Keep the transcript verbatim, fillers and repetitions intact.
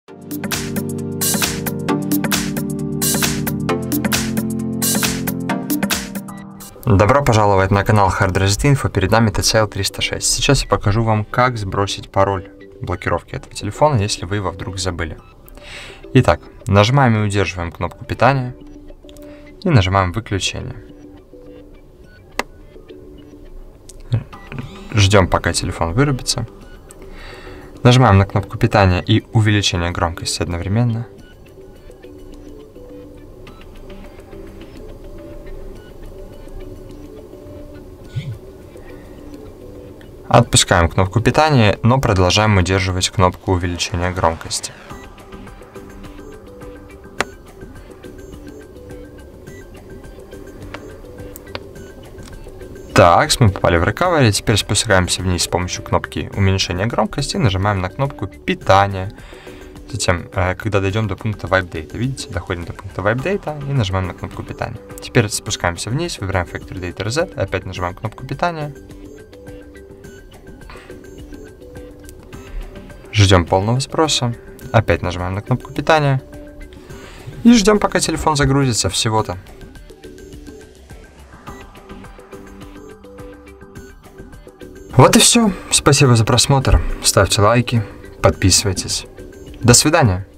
Добро пожаловать на канал Hard Reset Info, перед нами ти си эл триста шесть. Сейчас я покажу вам, как сбросить пароль блокировки этого телефона, если вы его вдруг забыли. Итак, нажимаем и удерживаем кнопку питания и нажимаем выключение. Ждем, пока телефон вырубится. Нажимаем на кнопку питания и увеличение громкости одновременно. Отпускаем кнопку питания, но продолжаем удерживать кнопку увеличения громкости. Так, мы попали в recovery, теперь спускаемся вниз с помощью кнопки уменьшения громкости и нажимаем на кнопку питания. Затем, когда дойдем до пункта Wipe Data, видите, доходим до пункта Wipe Data и нажимаем на кнопку питания. Теперь спускаемся вниз, выбираем Factory Data Reset, опять нажимаем кнопку питания. Ждем полного сброса, опять нажимаем на кнопку питания и ждем, пока телефон загрузится, всего-то. Вот и все. Спасибо за просмотр. Ставьте лайки, подписывайтесь. До свидания.